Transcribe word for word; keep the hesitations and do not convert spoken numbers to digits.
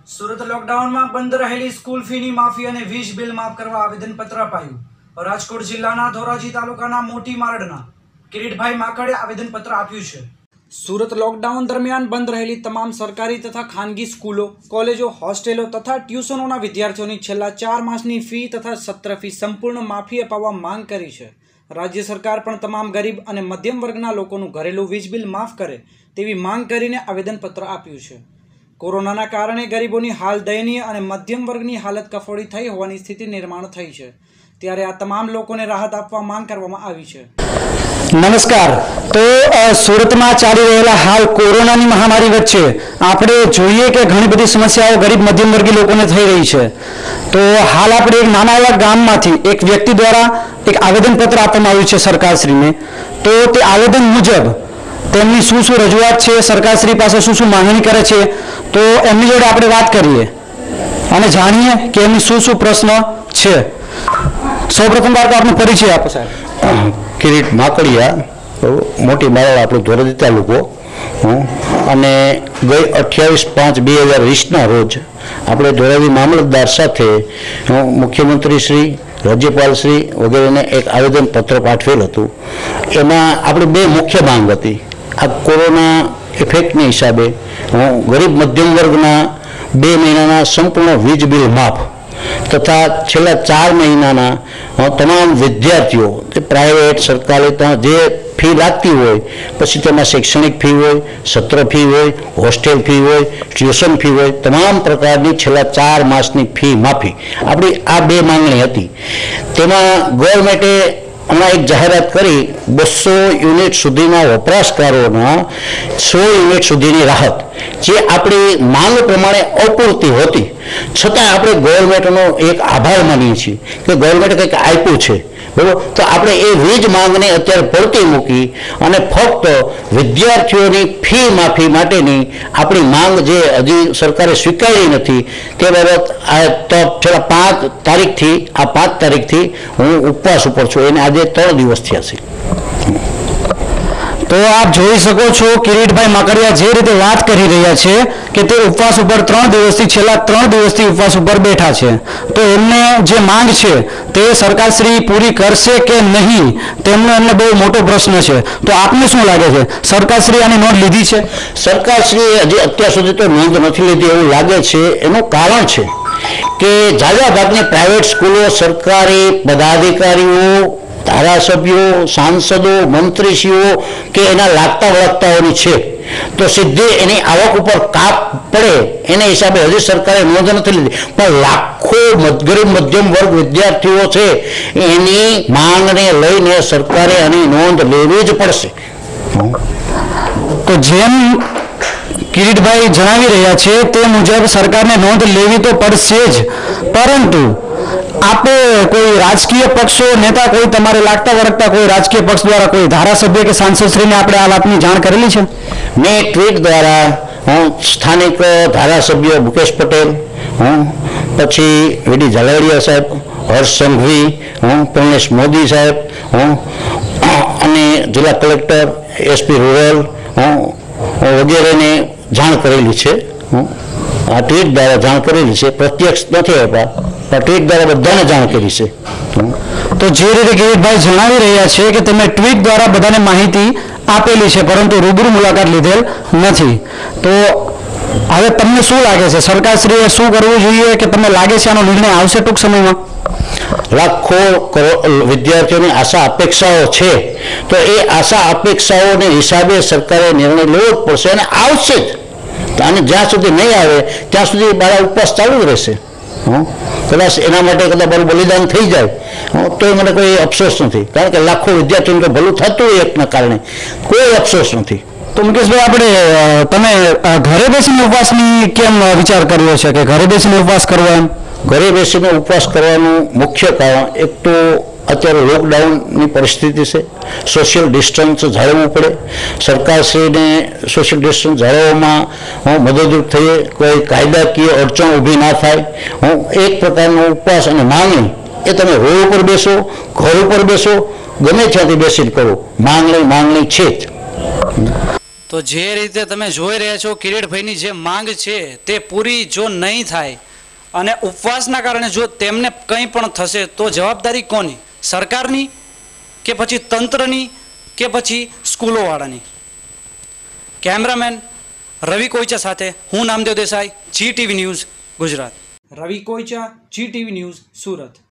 સુરત લોકડાઉનમાં બંધ રહેલી સ્કૂલ ફીની માફી અને વીજ બિલ માફ કરવા આવેદનપત્ર અપાયું. રાજકોટ જિલ્લાના ધોરાજી તાલુકાના મોટી મારડના કિરીટભાઈ માકડે આવેદનપત્ર આપ્યું છે. સુરત લોકડાઉન દરમિયાન બંધ રહેલી તમામ સરકારી તથા ખાનગી સ્કૂલો, કોલેજો, હોસ્ટેલો તથા ટ્યુશનોના વિદ્યાર્થીઓની છેલ્લા ચાર માસની ફી તથા સત્ર ફી સંપૂર્ણ માફી અપાવવા માંગ કરી છે. રાજ્ય સરકાર પણ તમામ ગરીબ અને મધ્યમ વર્ગના લોકોનું ઘરેલું વીજ બિલ માફ કરે તેવી માંગ કરીને આવેદનપત્ર આપ્યું છે. કોરોનાના કારણે ગરીબોની હાલ દયનીય અને મધ્યમ વર્ગની હાલત કફોડી થઈ હોવાની સ્થિતિ નિર્માણ થઈ છે, ત્યારે આ તમામ લોકોને રાહત આપવા માંગ કરવામાં આવી છે. નમસ્કાર. તો સુરતમાં ચાલી રહેલા હાલ કોરોનાની મહામારી વચ્ચે આપણે જોઈએ કે ઘણી બધી સમસ્યાઓ ગરીબ મધ્યમ વર્ગીય લોકોને થઈ રહી છે. તો હાલ આપણે એક નાના એવા ગામમાંથી એક વ્યક્તિ દ્વારા એક આવેદનપત્ર આપવામાં આવ્યું છે સરકારશ્રીને. તો તે આવેદન મુજબ તેમની શું શું રજૂઆત છે, સરકારશ્રી પાસે શું શું માંગણી કરે છે, તો એમની જોડે આપણે વાત કરીએ અને જાણીએ કે એમની શું શું પ્રશ્ન છે. સૌપ્રથમ વાર તો આપનો પરિચય આપો સાહેબ. કિરીટ માકડિયા, મોટી મારડ, આપણું ધોરાજી તાલુકો. અને ગઈ અઠ્યાવીસ પાંચ બે હજાર વીસના રોજ આપણે ધોરાજી મામલતદાર સાથે મુખ્યમંત્રી શ્રી, રાજ્યપાલ શ્રી વગેરેને એક આવેદનપત્ર પાઠવેલ હતું. એમાં આપણે બે મુખ્ય માંગ હતી. આ કોરોના ઇફેક્ટની હિસાબે ગરીબ મધ્યમ વર્ગના બે મહિનાના સંપૂર્ણ વીજ બિલ માફ તથા છેલ્લા ચાર મહિનાના તમામ વિદ્યાર્થીઓ, પ્રાઇવેટ, સરકારી જે ફી લાગતી હોય, પછી તેમાં શૈક્ષણિક ફી હોય, સત્ર ફી હોય, હોસ્ટેલ ફી હોય, ટ્યુશન ફી હોય, તમામ પ્રકારની છેલ્લા ચાર માસની ફી માફી, આપણી આ બે માંગણી હતી. તેમાં ગવર્મેન્ટે હમણાં એક જાહેરાત કરી બસો યુનિટ સુધીના વપરાશકારોના સો યુનિટ સુધીની રાહત, જે આપણી માંગ પ્રમાણે અપૂરતી હતી. છતાં આપણે ગવર્મેન્ટનો એક આભાર માનીએ છીએ કે ગવર્મેન્ટે કંઈક આપ્યું છે, બરાબર. તો આપણે એ વીજ માંગને અત્યારે પડતી મૂકી અને ફક્ત વિદ્યાર્થીઓની ફી માફી માટેની આપણી માંગ જે હજી સરકારે સ્વીકારી નથી, તે બાબત આ છેલ્લા પાંચ તારીખથી આ પાંચ તારીખથી હું ઉપવાસ ઉપર છું. એને આજે ત્રણ દિવસ થયા છે. તો આપ જોઈ શકો છો કિરીટભાઈ માકડિયા જે રીતે વાત કરી રહ્યા છે કે તે ઉપવાસ ઉપર ત્રણ દિવસથી છેલ્લા ત્રણ દિવસથી ઉપવાસ ઉપર બેઠા છે. તો એમને જે માંગ છે તે સરકારશ્રી પૂરી કરશે કે નહીં, તેમનો એમને બહુ મોટો પ્રશ્ન છે. તો આપને શું લાગે છે, સરકારશ્રી આની નોંધ લીધી છે? સરકારશ્રી હજી અત્યાર સુધી તો નોંધ નથી લીધી એવું લાગે છે. એનું કારણ છે કે ઝાઝા ભાગની પ્રાઇવેટ સ્કૂલો સરકારી પદાધિકારીઓ, ધારાસભ્યો, સાંસદો, મંત્રીશ્રીઓ કે એના લાગતા વળગતાઓની છે, તો સીધી એની આવક ઉપર કાપ પડે એને હિસાબે હજી સરકારે નોંધ નથી લીધી. પણ લાખો ગરીબ મધ્યમ વર્ગ વિદ્યાર્થીઓ છે, એની માંગને લઈને સરકારે આની નોંધ લેવી જ પડશે. તો જેમ કિરીટભાઈ જણાવી રહ્યા છે તે મુજબ સરકારને નોંધ લેવી તો પડશે જ, પરંતુ આપે કોઈ રાજકીય પક્ષો, નેતા, કોઈ તમારે લાગતા વળગતા કોઈ રાજકીય પક્ષ દ્વારા કોઈ ધારાસભ્ય કે સાંસદશ્રીને આપણે આ વાતની જાણ કરેલી છે? મેં ટ્વીટ દ્વારા હું સ્થાનિક ધારાસભ્ય મુકેશ પટેલ, હું પછી વીડી ઝાલાવાડિયા સાહેબ, હર્ષ સંઘવી, હું પ્રણેશ મોદી સાહેબ, હું અને જિલ્લા કલેક્ટર, એસપી રૂરલ, હું વગેરેને જાણ કરેલી છે. હું આ ટ્વીટ દ્વારા જાણ કરેલી છે. પ્રત્યક્ષ નથી આપ્યા, પણ ટ્વીટ દ્વારા બધાને જાણ કરી છે. તો જે રીતે કિરીટભાઈ જણાવી રહ્યા છે કે તમે ટ્વીટ દ્વારા બધાને માહિતી આપેલી છે, પરંતુ રૂબરૂ મુલાકાત લીધેલ નથી. તો હવે તમને શું લાગે છે, સરકારશ્રીએ શું કરવું જોઈએ, કે તમને લાગે છે આનો નિર્ણય આવશે ટૂંક સમયમાં? લાખો વિદ્યાર્થીઓની આશા અપેક્ષાઓ છે, તો એ આશા અપેક્ષાઓને હિસાબે સરકારે નિર્ણય લેવો જ પડશે અને આવશે જ. અને જ્યાં સુધી નહીં આવે ત્યાં સુધી મારા ઉપવાસ ચાલુ જ રહેશે. કદાચ એના માટે કદાચ મારું બલિદાન થઈ જાય તો મને કોઈ અફસોસ નથી, કારણ કે લાખો વિદ્યાર્થીઓને ભલું થતું હોય એકના કારણે, કોઈ અફસોસ નથી. તો મુકેશભાઈ, આપણે તમે ઘરે બેસીને ઉપવાસની કેમ વિચાર કર્યો છે કે ઘરે બેસીને ઉપવાસ કરવા? એમ ઘરે બેસીને ઉપવાસ કરવાનું મુખ્ય કારણ એક તો અત્યારે લોકડાઉનની પરિસ્થિતિ છે, સોશિયલ ડિસ્ટન્સ જાળવવું પડે. સરકારશ્રીને સોશિયલ ડિસ્ટન્સ જાળવવામાં હું મદદરૂપ થઈએ, કોઈ કાયદાકીય અડચણ ઊભી ના થાય. હું એક પ્રકારનો ઉપવાસ અને માંગણી એ તમે રોડ ઉપર બેસો, ઘર ઉપર બેસો, ગમે ત્યાંથી બેસીને કરો, માંગણી માંગણી છે જ. તો જે રીતે તમે જોઈ રહ્યા છો કિરીટભાઈની જે માંગ છે તે પૂરી જો નહીં થાય અને ઉપવાસના કારણે જો તેમને કંઈ પણ થશે તો જવાબદારી કોની? સરકારની કે પછી તંત્રની કે પછી સ્કૂલોવાળાની? કેમેરામેન રવિ કોઈચા સાથે હું Namdev Desai, Zee TV news Gujarat. Ravi Koicha, Zee TV news Surat.